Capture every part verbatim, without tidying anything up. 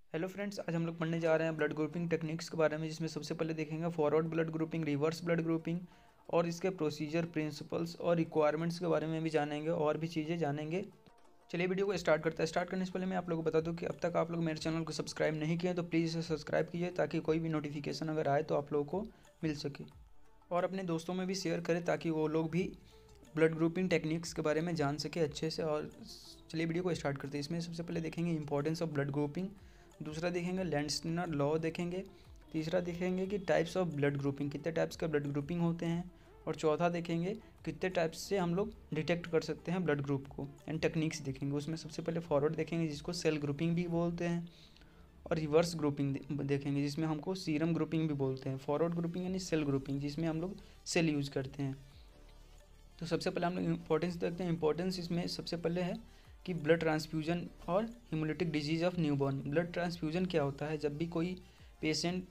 Hello friends, आज हम लोग पढ़ने जा रहे हैं ब्लड ग्रुपिंग टेक्निक्स के बारे में, जिसमें सबसे पहले देखेंगे forward blood grouping, reverse blood grouping और इसके प्रोसीजर, प्रिंसिपल्स और रिक्वायरमेंट्स के बारे में भी जानेंगे और भी चीज़ें जानेंगे। चलिए वीडियो को स्टार्ट करते हैं। स्टार्ट करने से पहले मैं आप लोगों को बता दूं कि अब तक आप लोग मेरे चैनल को सब्सक्राइब नहीं किए तो प्लीज़ इसे सब्सक्राइब कीजिए, ताकि कोई भी नोटिफिकेशन अगर आए तो आप लोगों को मिल सके, और अपने दोस्तों में भी शेयर करें ताकि वो लोग भी ब्लड ग्रुपिंग टेक्निक्स के बारे में जान सके अच्छे से। और चलिए वीडियो को स्टार्ट करते हैं। इसमें सबसे पहले देखेंगे इंपॉर्टेंस ऑफ ब्लड ग्रुपिंग, दूसरा देखेंगे लैंडस्टीनर लॉ देखेंगे, तीसरा देखेंगे कि टाइप्स ऑफ ब्लड ग्रुपिंग, कितने टाइप्स का ब्लड ग्रुपिंग होते हैं, और चौथा देखेंगे कितने टाइप्स से हम लोग डिटेक्ट कर सकते हैं ब्लड ग्रुप को, एंड टेक्निक्स देखेंगे। उसमें सबसे पहले फॉरवर्ड देखेंगे जिसको सेल ग्रुपिंग भी बोलते हैं, और रिवर्स ग्रुपिंग देखेंगे जिसमें हमको सीरम ग्रुपिंग भी बोलते हैं। फॉरवर्ड ग्रुपिंग यानी सेल ग्रुपिंग जिसमें हम लोग सेल यूज़ करते हैं। तो सबसे पहले हम लोग इंपॉर्टेंस देखते हैं। इंपॉर्टेंस इसमें सबसे पहले है कि ब्लड ट्रांसफ्यूजन और haemolytic disease of newborn. Blood transfusion क्या होता है? जब भी कोई पेशेंट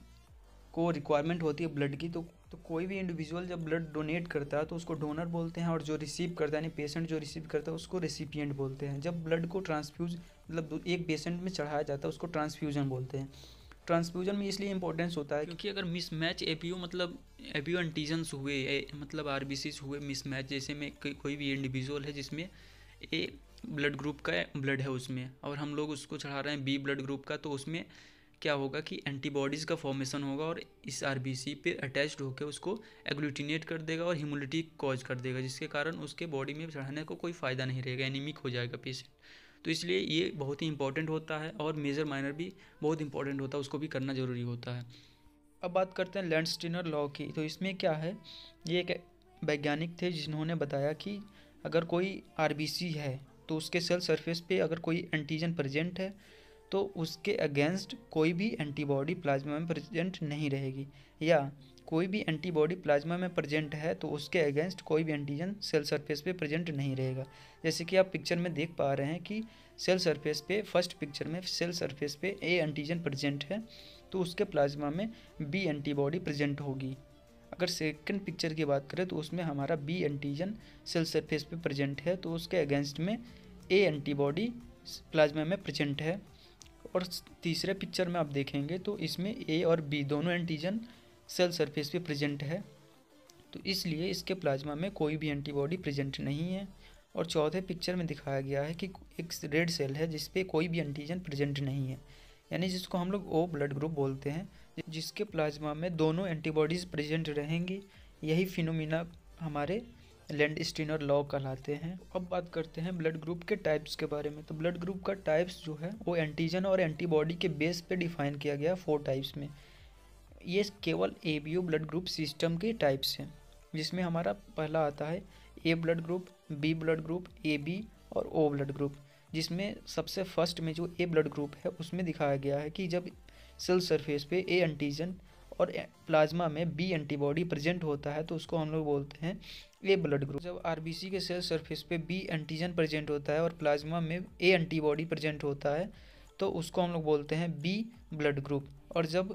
को रिक्वायरमेंट होती है ब्लड की, तो तो कोई भी इंडिविजुअल जब ब्लड डोनेट करता है तो उसको डोनर बोलते हैं, और जो रिसीव करता है यानी पेशेंट जो रिसीव करता है उसको रेसिपिएंट बोलते हैं। जब ब्लड को ट्रांसफ्यूज मतलब एक पेशेंट में चढ़ाया जाता है उसको ट्रांसफ्यूजन बोलते हैं। ट्रांसफ्यूजन में इसलिए इंपॉर्टेंस होता है क्योंकि अगर मिसमैच एपीओ मतलब एपीओ एंटीजन्स हुए ए, मतलब आरबीसीज हुए मिसमैच, जैसे में को, कोई भी इंडिविजुअल है जिसमें ए ब्लड ग्रुप का ब्लड है उसमें, और हम लोग उसको चढ़ा रहे हैं बी ब्लड ग्रुप का, तो उसमें क्या होगा कि एंटीबॉडीज़ का फॉर्मेशन होगा और इस आरबीसी पे अटैच्ड होकर उसको एग्लूटिनेट कर देगा और ह्यूमिलिटी कॉज कर देगा, जिसके कारण उसके बॉडी में चढ़ाने को कोई फ़ायदा नहीं रहेगा, एनीमिक हो जाएगा पेशेंट। तो इसलिए ये बहुत ही इंपॉर्टेंट होता है, और मेजर माइनर भी बहुत इंपॉर्टेंट होता है, उसको भी करना ज़रूरी होता है। अब बात करते हैं लैंडस्टीनर लॉ की। तो इसमें क्या है, ये एक वैज्ञानिक थे जिन्होंने बताया कि अगर कोई आरबीसी है तो उसके सेल सरफेस पे अगर कोई एंटीजन प्रेजेंट है तो उसके अगेंस्ट कोई भी एंटीबॉडी प्लाज्मा में प्रेजेंट नहीं रहेगी, या कोई भी एंटीबॉडी प्लाज्मा में प्रेजेंट है तो उसके अगेंस्ट कोई भी एंटीजन सेल सरफेस पे प्रेजेंट नहीं रहेगा। जैसे कि आप पिक्चर में देख पा रहे हैं कि सेल सरफेस पे, फर्स्ट पिक्चर में सेल सरफेस पे ए एंटीजन प्रेजेंट है तो उसके प्लाज्मा में बी एंटीबॉडी प्रेजेंट होगी। अगर सेकंड पिक्चर की बात करें तो उसमें हमारा बी एंटीजन सेल सरफेस पे प्रेजेंट है तो उसके अगेंस्ट में ए एंटीबॉडी प्लाज्मा में प्रेजेंट है। और तीसरे पिक्चर में आप देखेंगे तो इसमें ए और बी दोनों एंटीजन सेल सरफेस पे प्रेजेंट है, तो इसलिए इसके प्लाज्मा में कोई भी एंटीबॉडी प्रेजेंट नहीं है। और चौथे पिक्चर में दिखाया गया है कि एक रेड सेल है जिस पे कोई भी एंटीजन प्रेजेंट नहीं है, यानी जिसको हम लोग ओ ब्लड ग्रुप बोलते हैं, जिसके प्लाज्मा में दोनों एंटीबॉडीज़ प्रेजेंट रहेंगी। यही फिनोमिना हमारे लैंडस्टीनर लॉ कहलाते हैं। अब बात करते हैं ब्लड ग्रुप के टाइप्स के बारे में। तो ब्लड ग्रुप का टाइप्स जो है वो एंटीजन और एंटीबॉडी के बेस पे डिफाइन किया गया फोर टाइप्स में। ये केवल एबीओ ब्लड ग्रुप सिस्टम के टाइप्स हैं, जिसमें हमारा पहला आता है A blood group, B blood group, A B और ओ ब्लड ग्रुप। जिसमें सबसे फर्स्ट में जो ए ब्लड ग्रुप है उसमें दिखाया गया है कि जब सेल सरफेस पे ए एंटीजन और प्लाज्मा में बी एंटीबॉडी प्रेजेंट होता है तो उसको हम लोग बोलते हैं ए ब्लड ग्रुप। जब आरबीसी के सेल सरफेस पे बी एंटीजन प्रेजेंट होता है और प्लाज्मा में ए एंटीबॉडी प्रेजेंट होता है तो उसको हम लोग बोलते हैं बी ब्लड ग्रुप। और जब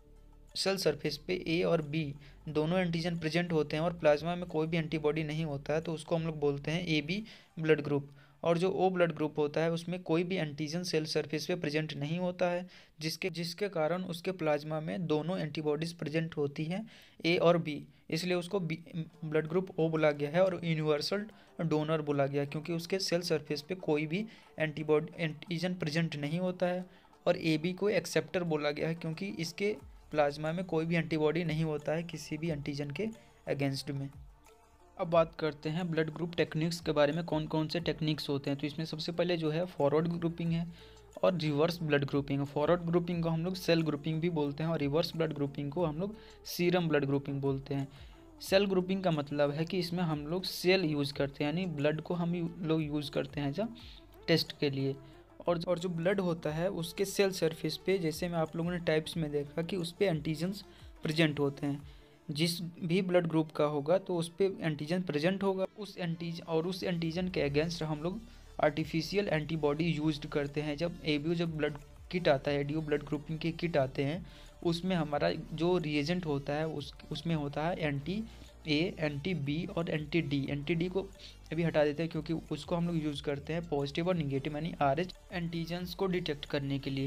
सेल सरफेस पे ए और बी दोनों एंटीजन प्रेजेंट होते हैं और प्लाज्मा में कोई भी एंटीबॉडी नहीं होता है तो उसको हम लोग बोलते हैं ए बी ब्लड ग्रुप। और जो ओ ब्लड ग्रुप होता है उसमें कोई भी एंटीजन सेल सरफेस पे प्रेजेंट नहीं होता है, जिसके जिसके कारण उसके प्लाज्मा में दोनों एंटीबॉडीज़ प्रेजेंट होती हैं, ए और बी, इसलिए उसको बी ब्लड ग्रुप ओ बोला गया है और यूनिवर्सल डोनर बोला गया, क्योंकि उसके सेल सरफेस पे कोई भी एंटीबॉडी एंटीजन प्रेजेंट नहीं होता है। और ए बी को एक्सेप्टर बोला गया है क्योंकि इसके प्लाज्मा में कोई भी एंटीबॉडी नहीं होता है किसी भी एंटीजन के अगेंस्ट में। अब बात करते हैं ब्लड ग्रुप टेक्निक्स के बारे में, कौन कौन से टेक्निक्स होते हैं। तो इसमें सबसे पहले जो है फॉरवर्ड ग्रुपिंग है और reverse blood grouping. Forward grouping को हम लोग सेल ग्रुपिंग भी बोलते हैं और रिवर्स ब्लड ग्रुपिंग को हम लोग सीरम ब्लड ग्रुपिंग बोलते हैं। सेल ग्रुपिंग का मतलब है कि इसमें हम लोग सेल यूज़ करते हैं, यानी ब्लड को हम लोग यूज़ करते हैं जब टेस्ट के लिए। और और जो ब्लड होता है उसके सेल सरफेस पे, जैसे मैं आप लोगों ने टाइप्स में देखा कि उस पर एंटीजन्स प्रेजेंट होते हैं। जिस भी ब्लड ग्रुप का होगा तो उस पर एंटीजन प्रेजेंट होगा, उस एंटीजन और उस एंटीजन के अगेंस्ट हम लोग आर्टिफिशियल एंटीबॉडी यूज्ड करते हैं। जब एबीओ जब ब्लड किट आता है, एडीओ ब्लड ग्रुपिंग के किट आते हैं, उसमें हमारा जो रिएजेंट होता है उस उसमें होता है एंटी ए, एंटी बी और एंटी डी। एंटी डी को अभी हटा देते हैं क्योंकि उसको हम लोग यूज़ करते हैं पॉजिटिव और निगेटिव यानी आर एच एंटीजन्स को डिटेक्ट करने के लिए।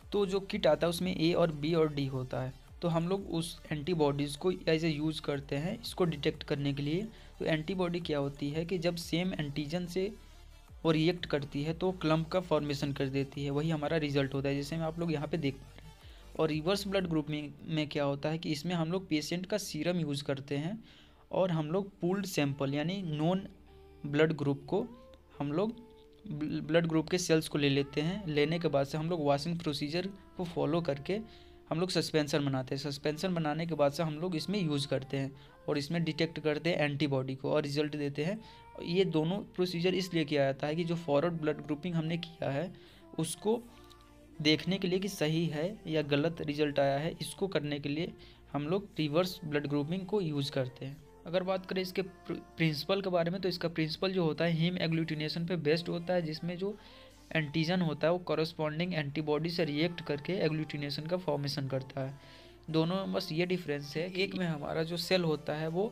तो जो किट आता है उसमें ए और बी और डी होता है। तो हम लोग उस एंटीबॉडीज़ को ऐसे यूज़ करते हैं इसको डिटेक्ट करने के लिए। तो एंटीबॉडी क्या होती है कि जब सेम एंटीजन से वो रिएक्ट करती है तो क्लम्प का फॉर्मेशन कर देती है, वही हमारा रिजल्ट होता है, जैसे में आप लोग यहाँ पे देख पा रहे हैं। और रिवर्स ब्लड ग्रुप में, में क्या होता है कि इसमें हम लोग पेशेंट का सीरम यूज़ करते हैं और हम लोग पूल्ड सैंपल यानी नॉन ब्लड ग्रुप को हम लोग ब्लड ग्रुप के सेल्स को ले लेते हैं। लेने के बाद से हम लोग वॉशिंग प्रोसीजर को फॉलो करके हम लोग सस्पेंशन बनाते हैं। सस्पेंशन बनाने के बाद से हम लोग इसमें यूज़ करते हैं और इसमें डिटेक्ट करते हैं एंटीबॉडी को और रिजल्ट देते हैं। ये दोनों प्रोसीजर इसलिए किया जाता है कि जो फॉरवर्ड ब्लड ग्रुपिंग हमने किया है उसको देखने के लिए कि सही है या गलत रिजल्ट आया है, इसको करने के लिए हम लोग रिवर्स ब्लड ग्रुपिंग को यूज़ करते हैं। अगर बात करें इसके प्रिंसिपल के बारे में, तो इसका प्रिंसिपल जो होता है हीम एग्लूटिनेशन पे बेस्ड होता है, जिसमें जो एंटीजन होता है वो कॉरस्पॉन्डिंग एंटीबॉडी से रिएक्ट करके एग्लूटिनेशन का फॉर्मेशन करता है। दोनों में बस ये डिफरेंस है, एक में हमारा जो सेल होता है वो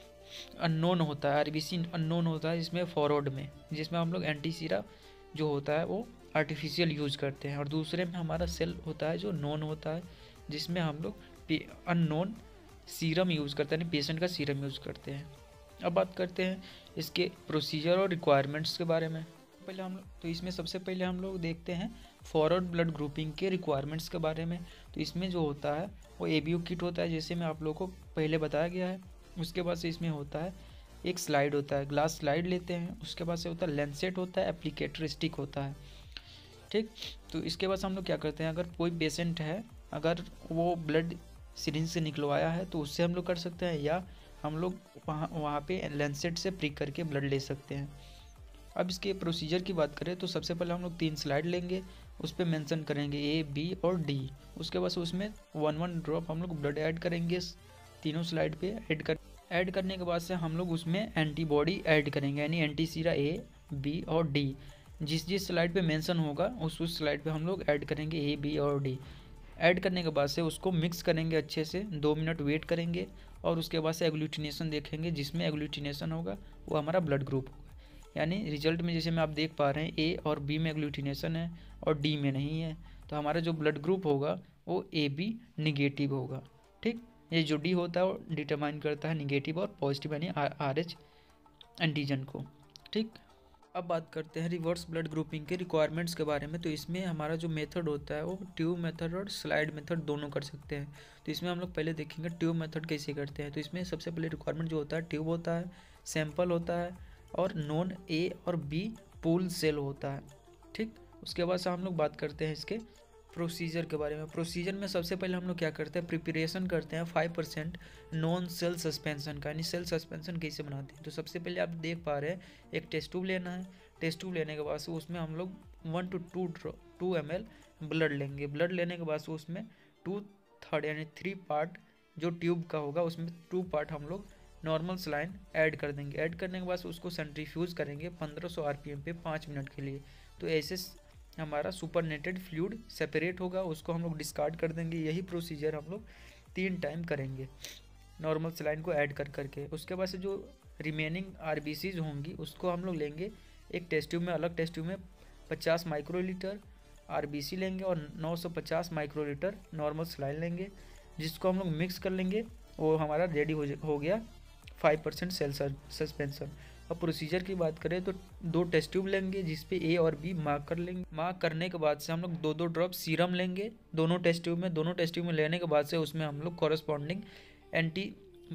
अननोन होता है, आरबीसी अननोन होता है इसमें फॉरवर्ड में, जिसमें हम लोग एंटीसीरा जो होता है वो आर्टिफिशियल यूज़ करते हैं। और दूसरे में हमारा सेल होता है जो नॉन होता है, जिसमें हम लोग अननोन सीरम यूज़ करते हैं, पेशेंट का सीरम यूज़ करते हैं। अब बात करते हैं इसके प्रोसीजर और रिक्वायरमेंट्स के बारे में। पहले हम लोग तो इसमें सबसे पहले हम लोग देखते हैं फॉरवर्ड ब्लड ग्रुपिंग के रिक्वायरमेंट्स के बारे में। तो इसमें जो होता है वो एबीयू किट होता है, जैसे मैं आप लोगों को पहले बताया गया है। उसके बाद से इसमें होता है एक स्लाइड होता है, ग्लास स्लाइड लेते हैं। उसके बाद से होता है लेंसेट होता है, एप्लीकेटर स्टिक होता है, ठीक। तो इसके बाद हम लोग क्या करते हैं, अगर कोई पेशेंट है अगर वो ब्लड सिरिंज से निकलवाया है तो उससे हम लोग कर सकते हैं, या हम लोग वहाँ वहाँ पे लेंसेट से प्रिक करके ब्लड ले सकते हैं। अब इसके प्रोसीजर की बात करें तो सबसे पहले हम लोग तीन स्लाइड लेंगे, उस पर मेंशन करेंगे ए बी और डी। उसके बाद उसमें वन वन ड्रॉप हम लोग ब्लड ऐड करेंगे तीनों स्लाइड पे। ऐड कर ऐड करने के बाद से हम लोग उसमें एंटीबॉडी ऐड करेंगे, यानी एंटीसीरा ए बी और डी। जिस जिस स्लाइड पे मेंशन होगा उस उस स्लाइड पे हम लोग ऐड करेंगे ए बी और डी। ऐड करने के बाद से उसको मिक्स करेंगे अच्छे से, दो मिनट वेट करेंगे और उसके बाद से एग्लूटिनेशन देखेंगे। जिसमें एग्लूटिनेशन होगा वो हमारा ब्लड ग्रुप होगा। यानी रिजल्ट में जैसे में आप देख पा रहे हैं ए और बी में एग्लूटिनेशन है और डी में नहीं है, तो हमारा जो ब्लड ग्रुप होगा वो ए बी निगेटिव होगा, ठीक। ये जो डी होता है वो डिटरमाइन करता है निगेटिव और पॉजिटिव यानी आर एच एंटीजन को, ठीक। अब बात करते हैं रिवर्स ब्लड ग्रुपिंग के रिक्वायरमेंट्स के बारे में। तो इसमें हमारा जो मेथड होता है वो ट्यूब मेथड और स्लाइड मेथड दोनों कर सकते हैं। तो इसमें हम लोग पहले देखेंगे ट्यूब मेथड कैसे करते हैं। तो इसमें सबसे पहले रिक्वायरमेंट जो होता है ट्यूब होता है, सैंपल होता है और नॉन ए और बी पूल सेल होता है, ठीक। उसके बाद से हम लोग बात करते हैं इसके प्रोसीजर के बारे में। प्रोसीजर में सबसे पहले हम लोग क्या करते हैं, प्रिपरेशन करते हैं five percent known cell suspension का, यानी सेल सस्पेंशन कैसे बनाते हैं। तो सबसे पहले आप देख पा रहे हैं एक टेस्ट ट्यूब लेना है। टेस्ट ट्यूब लेने के बाद से उसमें हम लोग one two two two M L blood लेंगे। ब्लड लेने के बाद से उसमें टू थर्ड यानी थ्री पार्ट जो ट्यूब का होगा उसमें टू पार्ट हम लोग नॉर्मल सलाइन ऐड कर देंगे। ऐड करने के बाद से उसको सेंट्रीफ्यूज करेंगे पंद्रह सौ आर पी एम पे पाँच मिनट के लिए। तो ऐसे हमारा सुपरनेटेड फ्लूइड सेपरेट होगा, उसको हम लोग डिस्कार्ड कर देंगे। यही प्रोसीजर हम लोग तीन टाइम करेंगे नॉर्मल सलाइन को ऐड कर करके। उसके बाद से जो रिमेनिंग आरबीसीज होंगी उसको हम लोग लेंगे एक टेस्ट ट्यूब में, अलग टेस्ट ट्यूब में पचास माइक्रोलीटर आरबीसी लेंगे और नौ सौ पचास माइक्रोलीटर नॉर्मल सलाइन लेंगे, जिसको हम लोग मिक्स कर लेंगे। वो हमारा रेडी हो हो गया फाइव परसेंट सेल सस्पेंशन। अब प्रोसीजर की बात करें तो दो टेस्ट ट्यूब लेंगे जिसपे ए और बी मार्क कर लेंगे। मार्क करने के बाद से हम लोग दो दो ड्रॉप सीरम लेंगे दोनों टेस्ट ट्यूब में। दोनों टेस्ट ट्यूब में लेने के बाद से उसमें हम लोग कॉरस्पॉन्डिंग एंटी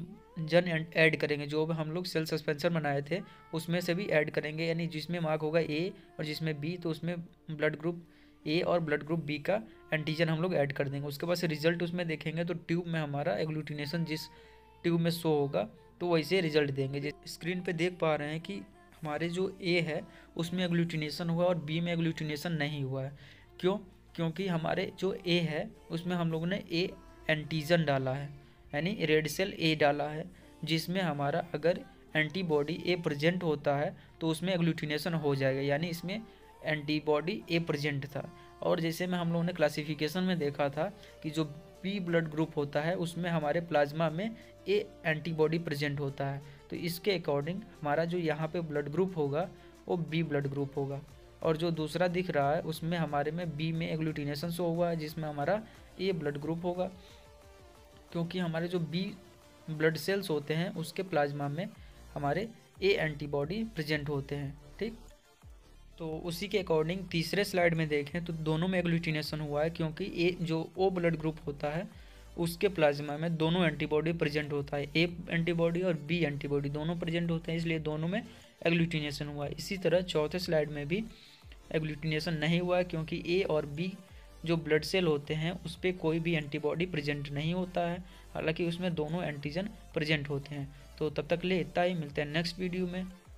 जन ऐड करेंगे। जो भी हम लोग सेल सस्पेंशन बनाए थे उसमें से भी ऐड करेंगे, यानी जिसमें मार्क होगा ए और जिसमें बी तो उसमें ब्लड ग्रुप ए और ब्लड ग्रुप बी का एंटीजन हम लोग ऐड कर देंगे। उसके बाद से रिजल्ट उसमें देखेंगे तो ट्यूब में हमारा एग्लूटिनेशन जिस ट्यूब में शो होगा तो वैसे रिजल्ट देंगे। जिस स्क्रीन पे देख पा रहे हैं कि हमारे जो ए है उसमें एग्लूटिनेशन हुआ और बी में एग्लूटिनेशन नहीं हुआ है। क्यों? क्योंकि हमारे जो ए है उसमें हम लोगों ने ए एंटीजन डाला है, यानी रेड सेल ए डाला है, जिसमें हमारा अगर एंटीबॉडी ए प्रेजेंट होता है तो उसमें एग्लूटिनेशन हो जाएगा, यानी इसमें एंटीबॉडी ए प्रेजेंट था। और जैसे में हम लोगों ने क्लासिफिकेशन में देखा था कि जो बी ब्लड ग्रुप होता है उसमें हमारे प्लाज्मा में ए एंटीबॉडी प्रेजेंट होता है। तो इसके अकॉर्डिंग हमारा जो यहाँ पे ब्लड ग्रुप होगा वो बी ब्लड ग्रुप होगा। और जो दूसरा दिख रहा है उसमें हमारे में बी में एग्लूटिनेशन शो हुआ है, जिसमें हमारा ए ब्लड ग्रुप होगा, क्योंकि हमारे जो बी ब्लड सेल्स होते हैं उसके प्लाज्मा में हमारे ए एंटीबॉडी प्रेजेंट होते हैं। ठीक, तो उसी के अकॉर्डिंग तीसरे स्लाइड में देखें तो दोनों में एग्लूटिनेशन हुआ है, क्योंकि ए जो ओ ब्लड ग्रुप होता है उसके प्लाज्मा में दोनों एंटीबॉडी प्रेजेंट होता है, ए एंटीबॉडी और बी एंटीबॉडी दोनों प्रेजेंट होते हैं, इसलिए दोनों में एग्लूटिनेशन हुआ है। इसी तरह चौथे स्लाइड में भी एग्लूटिनेशन नहीं हुआ है, क्योंकि ए और बी जो ब्लड सेल होते हैं उस पर कोई भी एंटीबॉडी प्रेजेंट नहीं होता है, हालांकि उसमें दोनों एंटीजन प्रेजेंट होते हैं। तो तब तक ले इतना ही, मिलते हैं नेक्स्ट वीडियो में।